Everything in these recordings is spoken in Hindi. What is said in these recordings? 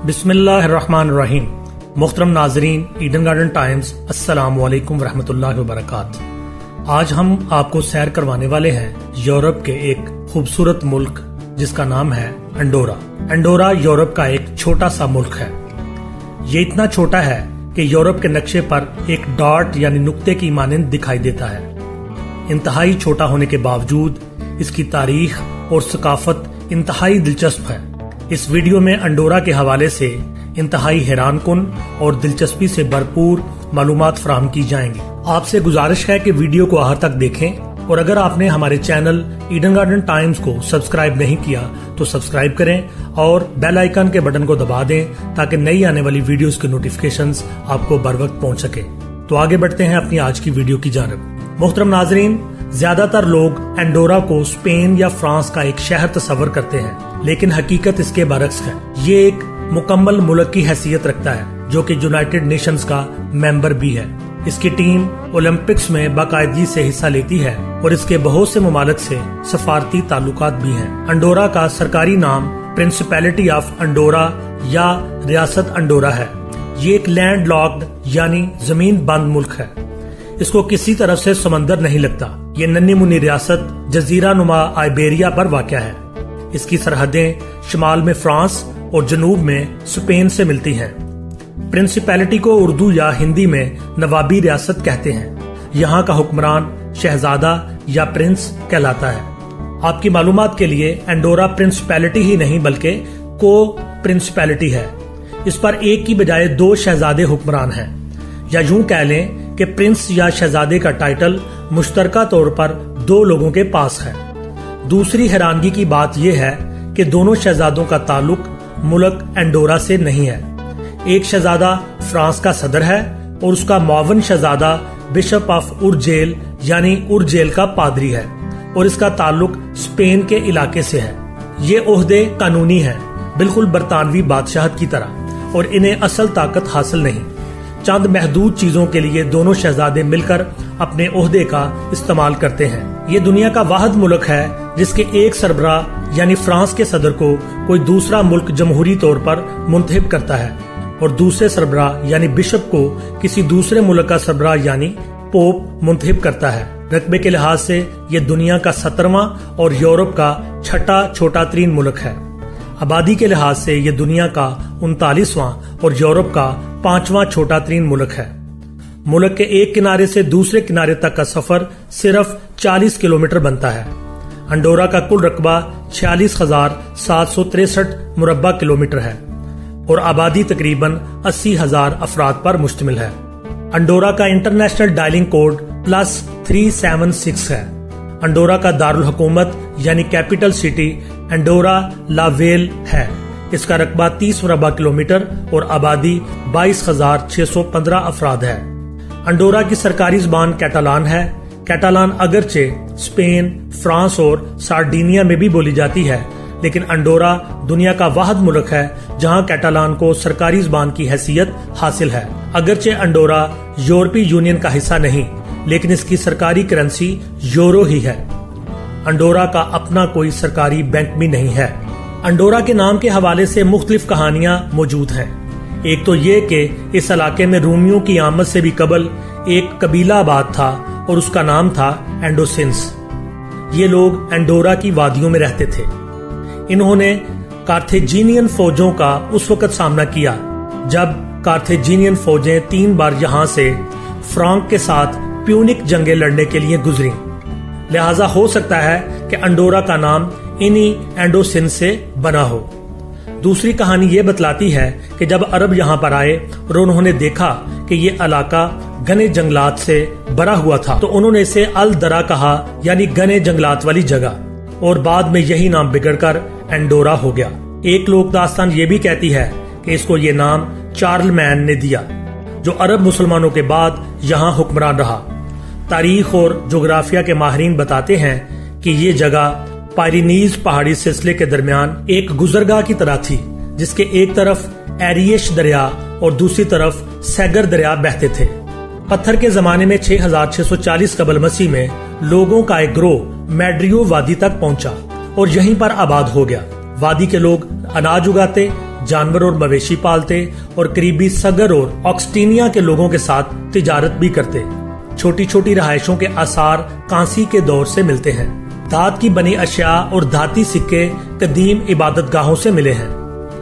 बिस्मिल्लाहिर्रहमानिर्रहीम। मुहतरम नाजरीन, ईडन गार्डन टाइम्स, अस्सलाम वालेकुम रहमतुल्लाहि व बरकात। आज हम आपको सैर करवाने वाले हैं यूरोप के एक खूबसूरत मुल्क जिसका नाम है अंडोरा। अंडोरा यूरोप का एक छोटा सा मुल्क है। ये इतना छोटा है कि यूरोप के नक्शे पर एक डॉट यानी नुक्ते की मानंद दिखाई देता है। इंतहाई छोटा होने के बावजूद इसकी तारीख और सकाफत इंतहाई दिलचस्प है। इस वीडियो में अंडोरा के हवाले से इंतहाई हैरानकुन और दिलचस्पी से भरपूर मालूमात फराहम की जाएंगी। आपसे गुजारिश है कि वीडियो को आखिर तक देखें और अगर आपने हमारे चैनल ईडन गार्डन टाइम्स को सब्सक्राइब नहीं किया तो सब्सक्राइब करें और बेल आइकन के बटन को दबा दें ताकि नई आने वाली वीडियोस के नोटिफिकेशंस आपको बर वक्त पहुंच सके। तो आगे बढ़ते हैं अपनी आज की वीडियो की जानिब। मुहतरम नाजरीन, ज्यादातर लोग अंडोरा को स्पेन या फ्रांस का एक शहर तस्वर करते हैं, लेकिन हकीकत इसके बरक्स है। ये एक मुकम्मल मुल्क की हैसियत रखता है जो कि यूनाइटेड नेशंस का मेंबर भी है। इसकी टीम ओलंपिक्स में बाकायदगी से हिस्सा लेती है और इसके बहुत से ममालिक से सफारती ताल्लुकात भी हैं। अंडोरा का सरकारी नाम प्रिंसिपैलिटी ऑफ अंडोरा या रियासत अंडोरा है। ये एक लैंड लॉक्ड यानी जमीन बंद मुल्क है। इसको किसी तरफ से समंदर नहीं लगता। ये नन्ही मुन्नी रियासत जजीरा नुमा आइबेरिया पर वाक़या है। इसकी सरहदें शमाल में फ्रांस और जनूब में स्पेन से मिलती हैं। प्रिंसिपैलिटी को उर्दू या हिंदी में नवाबी रियासत कहते हैं। यहाँ का हुक्मरान शहजादा या प्रिंस कहलाता है। आपकी मालूमात के लिए अंडोरा प्रिंसिपैलिटी ही नहीं बल्कि को प्रिंसिपैलिटी है। इस पर एक की बजाय दो शहजादे हुक्मरान हैं, या यूं कह लें कि प्रिंस या शहजादे का टाइटल मुश्तरका तौर पर दो लोगों के पास है। दूसरी हैरानगी की बात यह है कि दोनों शहजादों का ताल्लुक मुल्क अंडोरा से नहीं है। एक शहजादा फ्रांस का सदर है और उसका मुआवन शहजादा बिशप ऑफ उर्जेल यानी उर्जेल का पादरी है और इसका ताल्लुक स्पेन के इलाके से है। ये ओहदे कानूनी हैं, बिल्कुल बरतानवी बादशाहत की तरह, और इन्हें असल ताकत हासिल नहीं। चंद महदूद चीजों के लिए दोनों शहजादे मिलकर अपने ओहदे का इस्तेमाल करते हैं। ये दुनिया का वाहिद मुल्क है जिसके एक सरबराह यानी फ्रांस के सदर को कोई दूसरा मुल्क जमहूरी तौर पर मुंतखब करता है और दूसरे सरबराह यानी बिशप को किसी दूसरे मुल्क का सरबराह यानी पोप मुंतखब करता है। रकबे के लिहाज से ये दुनिया का 17वां और यूरोप का छठा छोटा तरीन मुल्क है। आबादी के लिहाज से ये दुनिया का 39वां और यूरोप का 5वां छोटा तरीन मुल्क है। मुल्क के एक किनारे से दूसरे किनारे तक का सफर सिर्फ 40 किलोमीटर बनता है। अंडोरा का कुल रकबा 46,763 मुरब्बा किलोमीटर है और आबादी तकरीबन 80,000 अफराद पर मुश्तमिल है। अंडोरा का इंटरनेशनल डायलिंग कोड +376 है। अंडोरा का दारुल हुकूमत यानी capital city Andorra la Vella है। इसका रकबा 30 मुरब्बा किलोमीटर और आबादी 22,615 अफराद है। अंडोरा की सरकारी ज़बान कैटालान है। कैटालान अगरचे स्पेन, फ्रांस और सार्डिनिया में भी बोली जाती है, लेकिन अंडोरा दुनिया का वाहिद मुल्क है जहां कैटालान को सरकारी ज़बान की हैसियत हासिल है। अगरचे अंडोरा यूरोपीय यूनियन का हिस्सा नहीं, लेकिन इसकी सरकारी करेंसी यूरो ही है। अंडोरा का अपना कोई सरकारी बैंक भी नहीं है। अंडोरा के नाम के हवाले से मुख्तलिफ कहानियां मौजूद हैं। एक तो ये कि इस इलाके में रूमियों की आमद से भी कबल एक कबीला आबाद था और उसका नाम था एंडोसिन्स। ये लोग अंडोरा की वादियों में रहते थे। इन्होंने कार्थेजिनियन फौजों का उस वक्त सामना किया जब कार्थेजिनियन फौजें 3 बार यहाँ से फ्रांक के साथ प्यूनिक जंगें लड़ने के लिए गुजरी। लिहाजा हो सकता है कि अंडोरा का नाम इन्हीं एंडोसिन से बना हो। दूसरी कहानी ये बतलाती है कि जब अरब यहाँ पर आए और उन्होंने देखा कि ये इलाका घने जंगलात से भरा हुआ था तो उन्होंने इसे अल दरा कहा, यानी घने जंगलात वाली जगह, और बाद में यही नाम बिगड़कर अंडोरा हो गया। एक लोक दास्तान ये भी कहती है कि इसको ये नाम चार्लमैन ने दिया, जो अरब मुसलमानों के बाद यहाँ हुक्मरान रहा। तारीख और जोग्राफिया के माहिरीन बताते हैं कि ये जगह पायरीनीज पहाड़ी सिलसिले के दरमियान एक गुजरगाह की तरह थी, जिसके एक तरफ एरियश दरिया और दूसरी तरफ सैगर दरिया बहते थे। पत्थर के जमाने में 6640 कबल मसीह में लोगों का एक ग्रोह मैड्रियो वादी तक पहुंचा और यहीं पर आबाद हो गया। वादी के लोग अनाज उगाते, जानवर और मवेशी पालते और करीबी सगर और ऑक्सटीनिया के लोगों के साथ तिजारत भी करते। छोटी छोटी रहायशों के आसार कांसी के दौर से मिलते हैं। धात की बनी अशिया और धाती सिक्के कदीम इबादत गाहों से मिले हैं।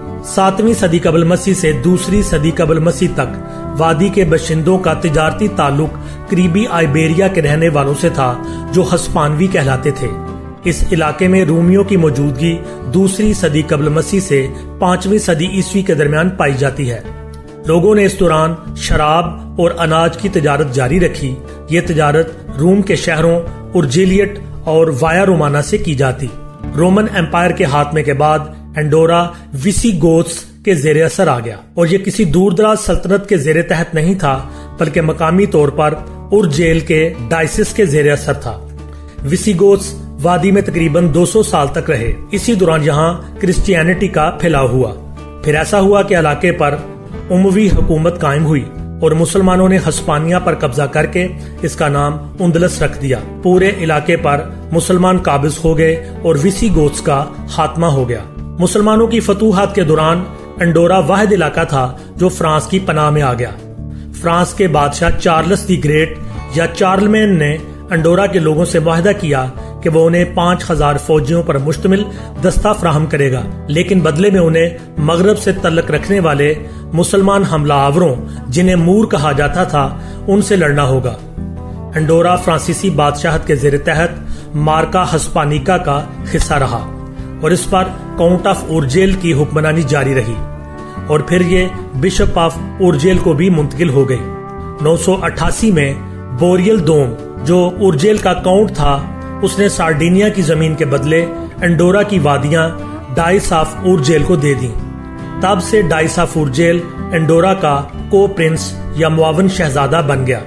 7वीं सदी कबल मसीह से 2री सदी कबल मसीह तक वादी के बशिंदों का तिजारती ताल्लुक करीबी आइबेरिया के रहने वालों से था, जो हस्पानवी कहलाते थे। इस इलाके में रूमियों की मौजूदगी 2री सदी कबल मसीह से 5वीं सदी ईस्वी के दरमियान पाई जाती है। लोगों ने इस दौरान शराब और अनाज की तिजारत जारी रखी। ये तिजारत रूम के शहरों उर्जिलियट और वाया रोमाना से की जाती। रोमन एम्पायर के हाथमे के बाद एंडोरा विसिगोथ्स के जेरे असर आ गया और ये किसी दूरदराज सल्तनत के जेरे तहत नहीं था, बल्कि मकामी तौर पर उर्जेल के डायसिस के जेरे असर था। विसिगोथ्स वादी में तकरीबन 200 साल तक रहे। इसी दौरान यहाँ क्रिश्चियनिटी का फैलाव हुआ। फिर ऐसा हुआ कि इलाके पर उमवी हुकूमत कायम हुई और मुसलमानों ने हस्पानिया पर कब्जा करके इसका नाम उंदलस रख दिया। पूरे इलाके पर मुसलमान काबिज हो गए और विसिगोथ्स का खात्मा हो गया। मुसलमानों की फतूहात के दौरान एंडोरा वाहिद इलाका था जो फ्रांस की पनाह में आ गया। फ्रांस के बादशाह चार्ल्स दी ग्रेट या चार्लमैन ने एंडोरा के लोगों से वायदा किया कि वो उन्हें 5000 फौजियों पर मुश्तमिल दस्ता फ्राहम करेगा, लेकिन बदले में उन्हें मगरब से तल्लक रखने वाले मुसलमान हमलावरों, जिन्हें मूर कहा जाता था, उनसे लड़ना होगा। एंडोरा फ्रांसीसी बादशाहत के जेर तहत मार्का हस्पानिका का हिस्सा रहा और इस पर काउंट ऑफ उर्जेल की हुक्मरानी जारी रही और फिर ये बिशप ऑफ उर्जेल को भी मुंतकिल हो गई। 988 में बोरियल दोम, जो उर्जेल का काउंट था, उसने सार्डिनिया की जमीन के बदले एंडोरा की वादियां डाइस ऑफ उर्जेल को दे दी। तब से डाइस ऑफ उर्जेल एंडोरा का को प्रिंस या मुआवन शहजादा बन गया।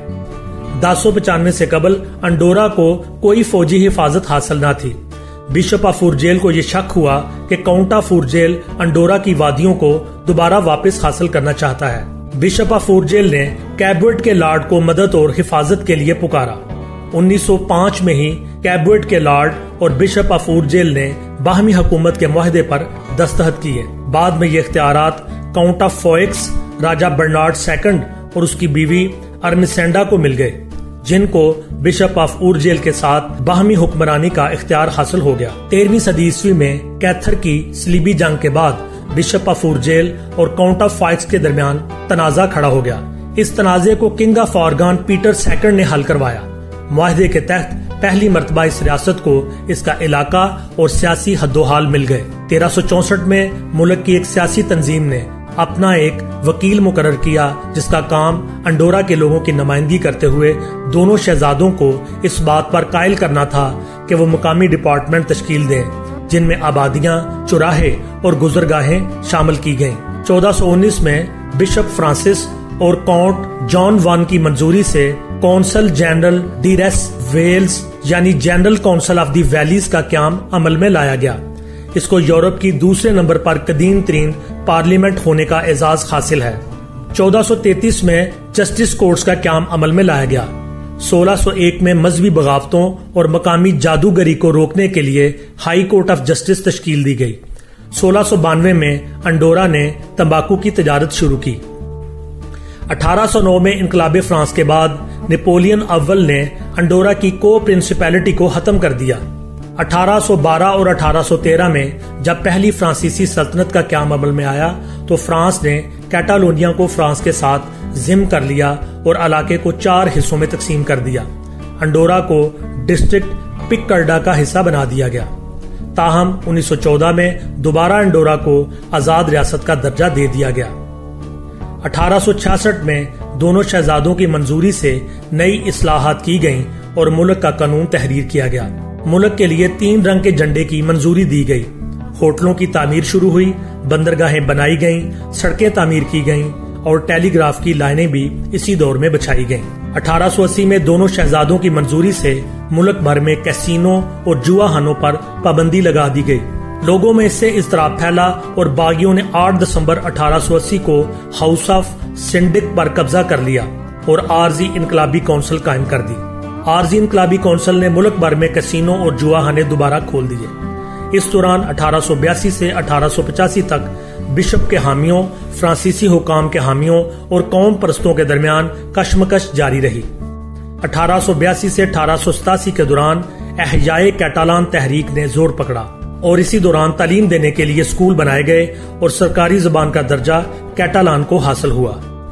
1095 से कबल एंडोरा को कोई फौजी हिफाजत हासिल न थी। बिशप ऑफ उर्जेल को यह शक हुआ कि काउंट ऑफ उर्जेल एंडोरा की वादियों को दोबारा वापस हासिल करना चाहता है। बिशप ऑफ उर्जेल ने कैबुएट के लॉर्ड को मदद और हिफाजत के लिए पुकारा। 1905 में ही कैबुएट के लॉर्ड और बिशप ऑफ उर्जेल ने बाहमी हुकूमत के मुआहदे पर दस्तखत किए। बाद में ये इख्तियारात काउंट ऑफ फोएक्स, राजा बर्नार्ड सेकंड और उसकी बीवी अर्मिसेंडा को मिल गए, जिनको बिशप ऑफ उर्जेल के साथ बाहमी हुक्मरानी का इख्तियार हासिल हो गया। 13वीं सदी ईस्वी में कैथर की सलीबी जंग के बाद बिशप ऑफ उर्जेल और काउंट ऑफ फोएक्स के दरमियान तनाजा खड़ा हो गया। इस तनाजे को king of Aragon Peter second ने हल करवाया। मुआहदे के तहत पहली मर्तबा इस रियासत को इसका इलाका और सियासी हद्दोहाल मिल गए। 1364 में मुल्क की एक सियासी तंजीम ने अपना एक वकील मुकर्रर किया, जिसका काम एंडोरा के लोगों की नुमाइंदगी करते हुए दोनों शहजादों को इस बात पर कायल करना था कि वो मुकामी डिपार्टमेंट तश्कील दें, जिनमें आबादियां, चौराहे और गुजरगाहें शामिल की गयी। 1419 में बिशप फ्रांसिस और काउंट जॉन वन की मंजूरी से Consell General de les Valls यानी general council of the valleys का क्याम अमल में लाया गया। इसको यूरोप की दूसरे नंबर पर कदीम तरीन पार्लियामेंट होने का एजाज हासिल है। 1433 में जस्टिस कोर्ट्स का क्याम अमल में लाया गया। 1601 में मजहबी बगावतों और मकामी जादूगरी को रोकने के लिए हाई कोर्ट ऑफ जस्टिस तश्कील दी गई। 1692 में एंडोरा ने तंबाकू की तिजारत शुरू की। 1809 में इनकलाबे फ्रांस के बाद नेपोलियन अव्वल ने एंडोरा की को प्रिंसिपैलिटी को खत्म कर दिया। 1812 और 1813 में जब पहली फ्रांसीसी सल्तनत का क्याम अमल में आया तो फ्रांस ने कैटालोनिया को फ्रांस के साथ जिम कर लिया और इलाके को 4 हिस्सों में तकसीम कर दिया। एंडोरा को डिस्ट्रिक्ट पिकर्डा का हिस्सा बना दिया गया। ताहम 1914 में दोबारा एंडोरा को आजाद रियासत का दर्जा दे दिया गया। 1866 में दोनों शहजादों की मंजूरी से नई इस्लाहात की गईं और मुल्क का कानून तहरीर किया गया। मुल्क के लिए 3 रंग के झंडे की मंजूरी दी गई। होटलों की तामीर शुरू हुई, बंदरगाहें बनाई गईं, सड़कें तामीर की गईं और टेलीग्राफ की लाइनें भी इसी दौर में बिछाई गईं। 1880 में दोनों शहजादों की मंजूरी से मुल्क भर में कैसीनो और जुआखानों पर पाबंदी लगा दी गई। लोगों में इससे इज़्तिराब फैला और बागियों ने 8 दिसंबर 1880 को हाउस ऑफ सिंडिक पर कब्जा कर लिया और आरजी इनकलाबी काउंसिल कायम कर दी। आरजी इनकलाबी काउंसिल ने मुल्क भर में कैसीनो और जुआखाने दोबारा खोल दिए। इस दौरान 1882 से 1885 तक बिशप के हामियों, फ्रांसीसी हुकाम के हामियों और कौम परस्तों के दरमियान कशमकश जारी रही। 1882 से 1887 के दौरान एहयाए कैटालान तहरीक ने जोर पकड़ा और इसी दौरान तालीम देने के लिए स्कूल बनाए गए और सरकारी जबान का दर्जा कैटालान को हासिल हुआ।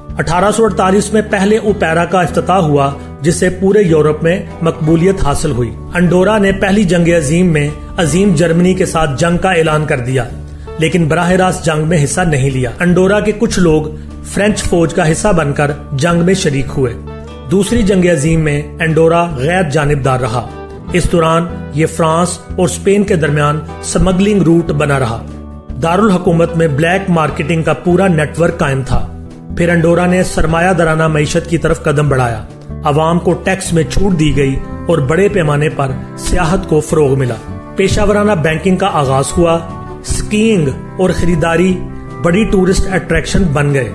1848 में पहले ओपेरा का इफ्तिताह हुआ जिससे पूरे यूरोप में मकबूलियत हासिल हुई। अंडोरा ने पहली जंग अजीम में अजीम जर्मनी के साथ जंग का ऐलान कर दिया, लेकिन बराह रास्त जंग में हिस्सा नहीं लिया। अंडोरा के कुछ लोग फ्रेंच फौज का हिस्सा बनकर जंग में शरीक हुए। दूसरी जंग अजीम में अंडोरा गैर जानिबदार रहा। इस दौरान ये फ्रांस और स्पेन के दरमियान स्मगलिंग रूट बना रहा। दारुल हुकूमत में ब्लैक मार्केटिंग का पूरा नेटवर्क कायम था। फिर अंडोरा ने सरमायादाराना मईशत की तरफ कदम बढ़ाया। अवाम को टैक्स में छूट दी गई और बड़े पैमाने पर सियाहत को फरोग मिला। पेशावराना बैंकिंग का आगाज हुआ। स्कीइंग और खरीदारी बड़ी टूरिस्ट अट्रैक्शन बन गए।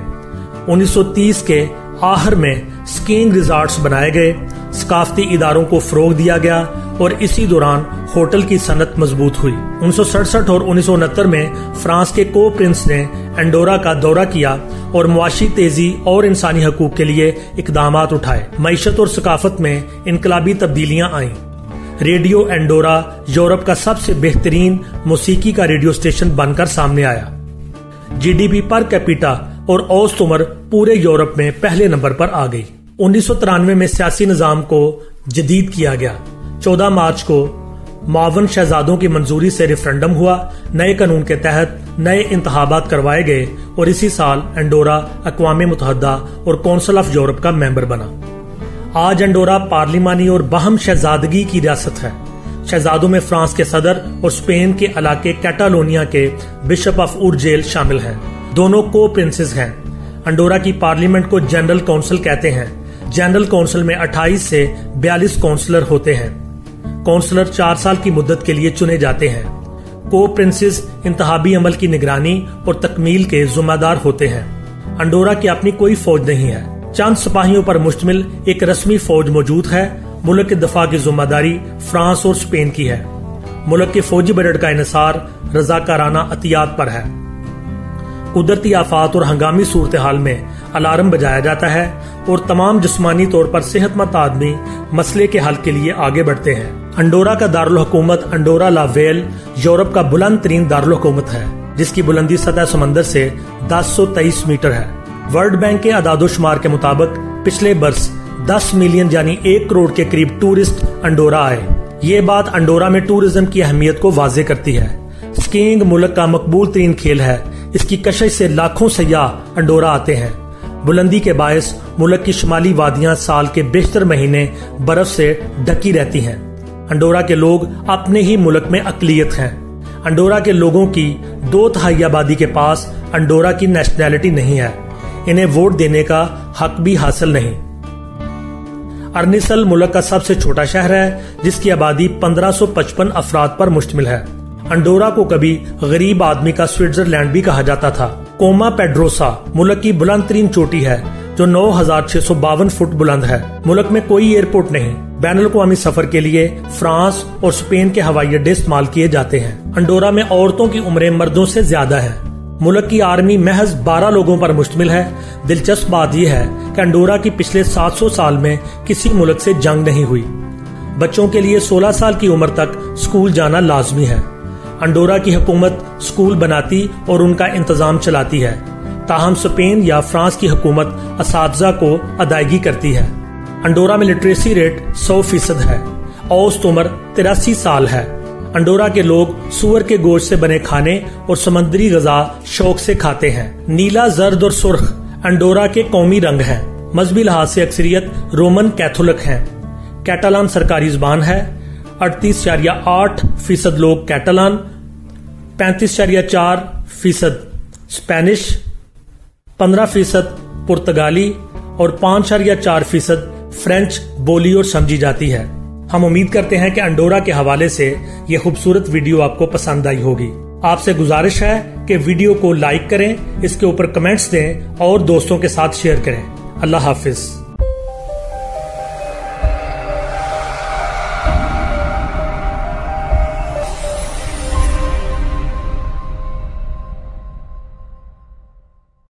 1930 के आखिर में स्कीइंग रिजॉर्ट्स बनाए गए, सकाफती इदारों को फरोग दिया गया और इसी दौरान होटल की सनत मजबूत हुई। 1967 और 1969 में फ्रांस के को प्रिंस ने अंडोरा का दौरा किया और मुआशी तेजी और इंसानी हकूक के लिए इकदामात उठाए। मईशत और सकाफत में इनकलाबी तब्दीलियां आईं। रेडियो अंडोरा यूरोप का सबसे बेहतरीन मौसीकी का रेडियो स्टेशन बनकर सामने आया। जीडीपी पर कैपिटा और औसत उम्र पूरे यूरोप में पहले नंबर पर आ गई। 1993 में सियासी निजाम को जदीद किया गया। 14 मार्च को मावन शहजादों की मंजूरी से रेफरेंडम हुआ। नए कानून के तहत नए इंतखाबात करवाए गए और इसी साल अंडोरा अक़वाम मुत्तहदा और कौंसिल ऑफ यूरोप का मेंबर बना। आज अंडोरा पार्लिमानी और बाहम शहजादगी की रियासत है। शहजादों में फ्रांस के सदर और स्पेन के इलाके कैटालोनिया के बिशप ऑफ उर्जेल शामिल हैं। दोनों को प्रिंसेस हैं। अंडोरा की पार्लियामेंट को जनरल काउंसिल कहते हैं। जनरल काउंसिल में 28 से 42 काउंसलर होते हैं। काउंसलर 4 साल की मुद्दत के लिए चुने जाते हैं। को प्रिंसेस इंतहाबी अमल की निगरानी और तकमील के जिम्मेदार होते हैं। अंडोरा की अपनी कोई फौज नहीं है। चंद सिपाहियों पर मुश्तमिल एक रस्मी फौज मौजूद है। मुल्क के दफा की जिम्मेदारी फ्रांस और स्पेन की है। मुल्क के फौजी बजट का इन्हिसार रजाकाराना अतियात पर है। कुदरती आफात और हंगामी सूरत हाल में अलार्म बजाया जाता है और तमाम जिस्मानी तौर पर सेहतमंद आदमी मसले के हल के लिए आगे बढ़ते हैं। अंडोरा का दारुल हुकूमत अंडोरा ला वेल यूरोप का बुलंद तरीन दारुल हुकूमत है, जिसकी बुलंदी सतह समंदर से 1023 मीटर है। वर्ल्ड बैंक के अदादोशुमार के मुताबिक पिछले बरस 10 मिलियन यानी 1 करोड़ के करीब टूरिस्ट अंडोरा आए। ये बात अंडोरा में टूरिज्म की अहमियत को वाजे करती है। स्कीइंग मुल्क का मकबूल तरीन खेल है। इसकी कशिश से लाखों सयाह अंडोरा आते हैं। बुलंदी के बायस मुल्क की शुमाली वादियां साल के बेशतर महीने बर्फ से ढकी रहती हैं। अंडोरा के लोग अपने ही मुल्क में अकलियत हैं। अंडोरा के लोगों की 2/3 आबादी के पास अंडोरा की नेशनैलिटी नहीं है। इन्हें वोट देने का हक भी हासिल नहीं। अर्निसल मुल्क का सबसे छोटा शहर है, जिसकी आबादी 1555 अफराद पर मुश्तमिल है। अंडोरा को कभी गरीब आदमी का स्विट्जरलैंड भी कहा जाता था। कोमा पेड्रोसा मुल्क की बुलंद तरीन चोटी है, जो 9652 फुट बुलंद है। मुल्क में कोई एयरपोर्ट नहीं। बैनुल-अक़वामी सफर के लिए फ्रांस और स्पेन के हवाई अड्डे इस्तेमाल किए जाते हैं। अंडोरा में औरतों की उम्रें मर्दों से ज्यादा है। मुल्क की आर्मी महज 12 लोगों पर मुश्तमिल है। दिलचस्प बात यह है कि अंडोरा की पिछले 700 साल में किसी मुल्क से जंग नहीं हुई। बच्चों के लिए 16 साल की उम्र तक स्कूल जाना लाजमी है। अंडोरा की हुकूमत स्कूल बनाती और उनका इंतजाम चलाती है, ताहम स्पेन या फ्रांस की हुकूमत असातिज़ा को अदायगी करती है। अंडोरा में लिटरेसी रेट 100% है। औसत उम्र 83 साल है। अंडोरा के लोग सूअर के गोश्त से बने खाने और समुद्री गजा शौक से खाते हैं। नीला, जर्द और सुर्ख अंडोरा के कौमी रंग हैं। मजहबी लिहाज से अक्सरियत रोमन कैथोलिक हैं। कैटालान सरकारी जुबान है। 38.8% लोग कैटालान, 35.4% स्पेनिश, 15% पुर्तगाली और 5.4% फ्रेंच बोली और समझी जाती है। हम उम्मीद करते हैं कि अंडोरा के हवाले से ये खूबसूरत वीडियो आपको पसंद आई होगी। आपसे गुजारिश है कि वीडियो को लाइक करें, इसके ऊपर कमेंट्स दें और दोस्तों के साथ शेयर करें। अल्लाह हाफिज।